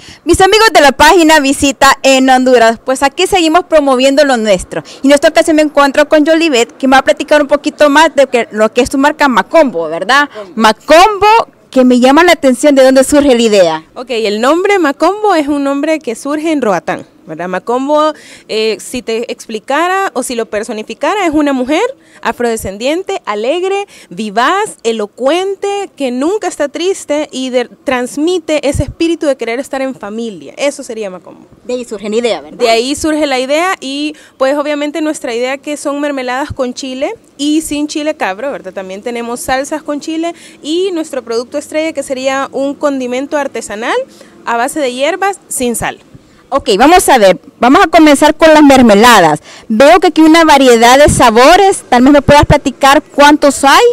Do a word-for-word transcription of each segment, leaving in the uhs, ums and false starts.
Mis amigos de la página Visita en Honduras, pues aquí seguimos promoviendo lo nuestro. Y en esta ocasión me encuentro con Yolibet, que me va a platicar un poquito más de que, lo que es su marca Macombo, ¿verdad? Macombo, que me llama la atención de dónde surge la idea. Ok, el nombre Macombo es un nombre que surge en Roatán, ¿verdad? Macombo, eh, si te explicara o si lo personificara, es una mujer afrodescendiente, alegre, vivaz, elocuente, que nunca está triste y de, transmite ese espíritu de querer estar en familia. Eso sería Macombo. De ahí surge la idea, ¿verdad? De ahí surge la idea y pues obviamente nuestra idea que son mermeladas con chile y sin chile cabro, ¿verdad? También tenemos salsas con chile y nuestro producto estrella que sería un condimento artesanal a base de hierbas sin sal. Ok, vamos a ver, vamos a comenzar con las mermeladas. Veo que aquí hay una variedad de sabores, tal vez me puedas platicar cuántos hay.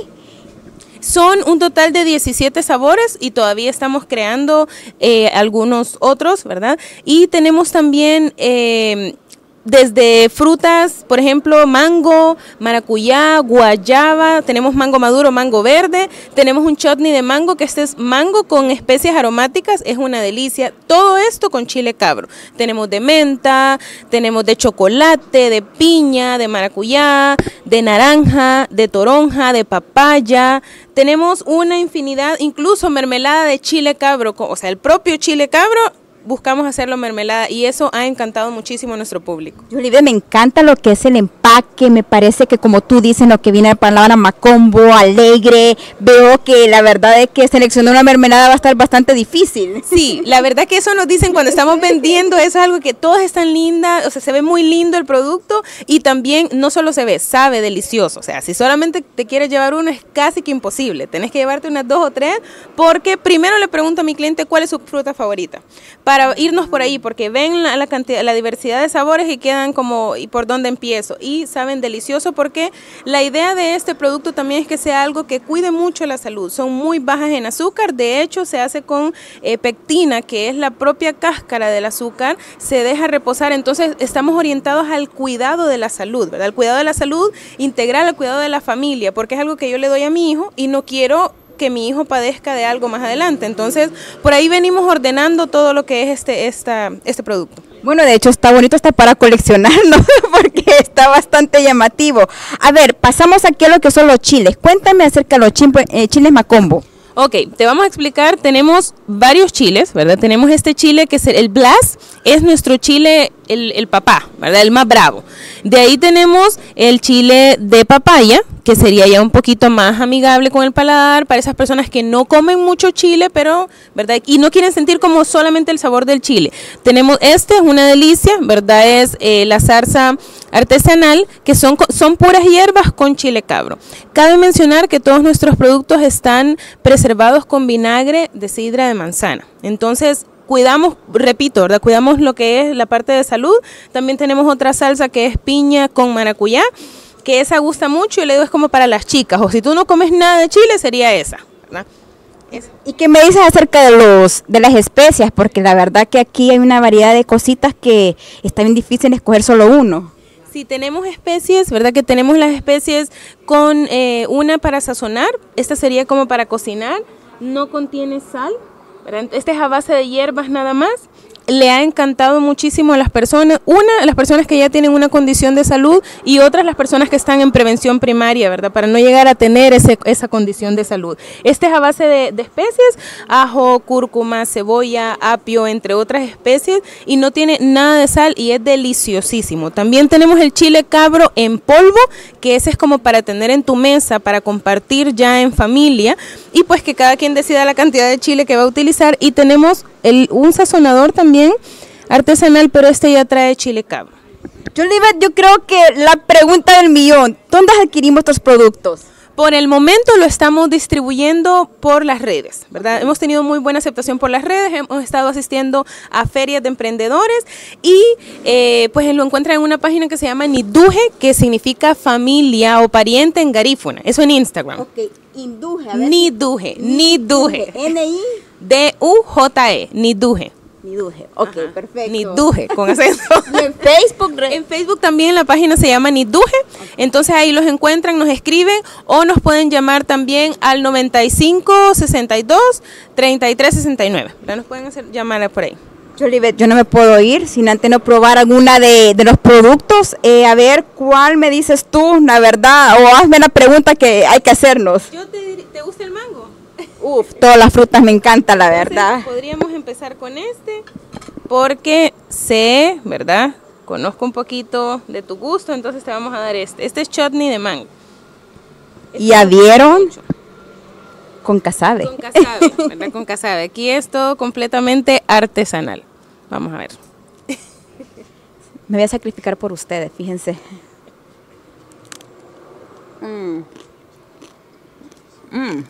Son un total de diecisiete sabores y todavía estamos creando eh, algunos otros, ¿verdad? Y tenemos también eh, desde frutas, por ejemplo, mango, maracuyá, guayaba, tenemos mango maduro, mango verde, tenemos un chutney de mango, que este es mango con especias aromáticas, es una delicia, todo esto con chile cabro. Tenemos de menta, tenemos de chocolate, de piña, de maracuyá, de naranja, de toronja, de papaya, tenemos una infinidad, incluso mermelada de chile cabro, o sea, el propio chile cabro, buscamos hacerlo mermelada y eso ha encantado muchísimo a nuestro público. Yolibet, me encanta lo que es el empaque, me parece que como tú dices, lo que viene de palabra Macombo, alegre, veo que la verdad es que seleccionar una mermelada va a estar bastante difícil. Sí, la verdad que eso nos dicen cuando estamos vendiendo, eso es algo que todas están lindas, o sea, se ve muy lindo el producto y también no solo se ve, sabe delicioso, o sea, si solamente te quieres llevar uno es casi que imposible, tenés que llevarte unas dos o tres porque primero le pregunto a mi cliente cuál es su fruta favorita, para irnos por ahí, porque ven la, la cantidad, la diversidad de sabores y quedan como, ¿y por dónde empiezo? Y saben delicioso porque la idea de este producto también es que sea algo que cuide mucho la salud. Son muy bajas en azúcar, de hecho se hace con eh, pectina, que es la propia cáscara del azúcar, se deja reposar, entonces estamos orientados al cuidado de la salud, ¿verdad? El cuidado de la salud integral, al cuidado de la familia, porque es algo que yo le doy a mi hijo y no quiero que mi hijo padezca de algo más adelante. Entonces, por ahí venimos ordenando todo lo que es este, esta, este producto. Bueno, de hecho está bonito, está para coleccionar, ¿no? Porque está bastante llamativo. A ver, pasamos aquí a lo que son los chiles. Cuéntame acerca de los chiles, eh, chiles Macombo. Ok, te vamos a explicar, tenemos varios chiles, ¿verdad? Tenemos este chile que es el Blas, es nuestro chile, el, el papá, ¿verdad? El más bravo. De ahí tenemos el chile de papaya, que sería ya un poquito más amigable con el paladar para esas personas que no comen mucho chile, pero, ¿verdad? Y no quieren sentir como solamente el sabor del chile. Tenemos, este es una delicia, ¿verdad? Es eh, la zarza artesanal, que son, son puras hierbas con chile cabro. Cabe mencionar que todos nuestros productos están preservados con vinagre de sidra de manzana. Entonces, cuidamos, repito, ¿verdad? Cuidamos lo que es la parte de salud. También tenemos otra salsa que es piña con maracuyá, que esa gusta mucho y le digo es como para las chicas, o si tú no comes nada de chile sería esa, ¿verdad? Esa. ¿Y qué me dices acerca de los de las especias? Porque la verdad que aquí hay una variedad de cositas que está bien difícil escoger solo uno. Sí, tenemos especies, ¿verdad? Que tenemos las especies con eh, una para sazonar, esta sería como para cocinar, no contiene sal, ¿verdad? Este es a base de hierbas nada más. Le ha encantado muchísimo a las personas, una, las personas que ya tienen una condición de salud y otras las personas que están en prevención primaria, ¿verdad? Para no llegar a tener ese, esa condición de salud. Este es a base de, de especies, ajo, cúrcuma, cebolla, apio, entre otras especies y no tiene nada de sal y es deliciosísimo. También tenemos el chile cabro en polvo, que ese es como para tener en tu mesa, para compartir ya en familia y pues que cada quien decida la cantidad de chile que va a utilizar y tenemos el, un sazonador también artesanal, pero este ya trae chile cabro. Yolibet, yo creo que la pregunta del millón, ¿dónde adquirimos estos productos? Por el momento lo estamos distribuyendo por las redes, ¿verdad? Hemos tenido muy buena aceptación por las redes, hemos estado asistiendo a ferias de emprendedores y eh, pues lo encuentran en una página que se llama Niduje, que significa familia o pariente en garífuna, eso en Instagram. Ok, Induje, a ver. Niduje, Niduje. N I D U J E, Niduje. Niduje, ok, ajá, perfecto. Niduje, con acento. ¿Y en Facebook? En Facebook también la página se llama Niduje, okay. Entonces ahí los encuentran, nos escriben o nos pueden llamar también al noventa y cinco, sesenta y dos, treinta y tres, sesenta y nueve. Ya nos pueden hacer llamar por ahí. Jolivet, yo no me puedo ir sin antes no probar alguna de, de los productos. Eh, a ver, ¿cuál me dices tú, la verdad? O hazme la pregunta que hay que hacernos. Yo te, ¿te gusta el mango? Uf, todas las frutas me encantan, la Entonces, verdad. podríamos empezar con este, porque sé, ¿verdad? Conozco un poquito de tu gusto, entonces te vamos a dar este. Este es chutney de mango. Este ¿Ya vieron? mucho. Con casabe. Con casabe, ¿verdad? Con casabe. Aquí es todo completamente artesanal. Vamos a ver. Me voy a sacrificar por ustedes, fíjense. Mm. Mm.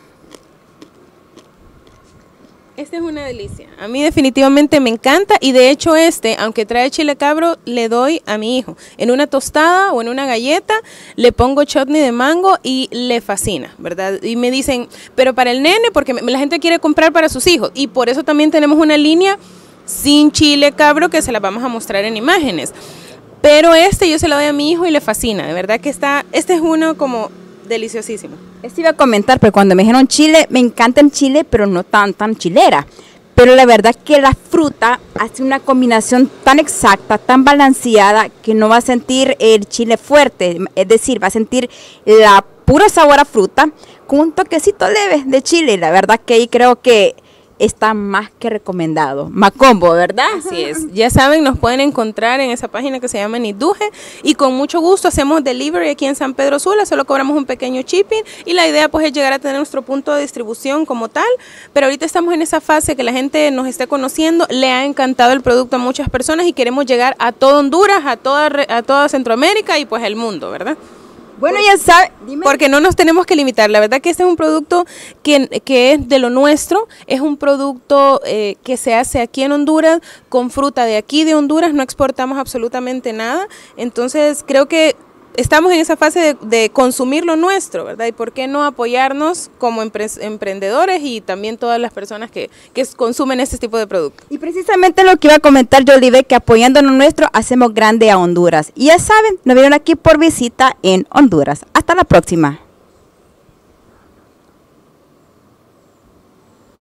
Este es una delicia. A mí definitivamente me encanta y de hecho este, aunque trae chile cabro, le doy a mi hijo. En una tostada o en una galleta le pongo chutney de mango y le fascina, ¿verdad? Y me dicen, pero para el nene, porque la gente quiere comprar para sus hijos y por eso también tenemos una línea sin chile cabro que se la vamos a mostrar en imágenes. Pero este yo se lo doy a mi hijo y le fascina, de verdad que está, este es uno como deliciosísimo. Esto iba a comentar, pero cuando me dijeron chile, me encanta el chile, pero no tan, tan chilera. Pero la verdad que la fruta hace una combinación tan exacta, tan balanceada, que no va a sentir el chile fuerte. Es decir, va a sentir la pura sabor a fruta con un toquecito leve de chile. La verdad que ahí creo que está más que recomendado. Macombo, ¿verdad? Así es. Ya saben, nos pueden encontrar en esa página que se llama Niduje y con mucho gusto hacemos delivery aquí en San Pedro Sula, solo cobramos un pequeño shipping y la idea pues es llegar a tener nuestro punto de distribución como tal, pero ahorita estamos en esa fase que la gente nos esté conociendo, le ha encantado el producto a muchas personas y queremos llegar a todo Honduras, a toda, a toda Centroamérica y pues el mundo, ¿verdad? Bueno, ya sabe, dime. Porque no nos tenemos que limitar. La verdad que este es un producto que, que es de lo nuestro, es un producto eh, que se hace aquí en Honduras, con fruta de aquí de Honduras, no exportamos absolutamente nada. Entonces creo que estamos en esa fase de, de consumir lo nuestro, ¿verdad? Y por qué no apoyarnos como empre emprendedores y también todas las personas que, que consumen este tipo de productos. Y precisamente lo que iba a comentar Jolivet, que apoyando lo nuestro hacemos grande a Honduras. Y ya saben, nos vieron aquí por visita en Honduras. Hasta la próxima.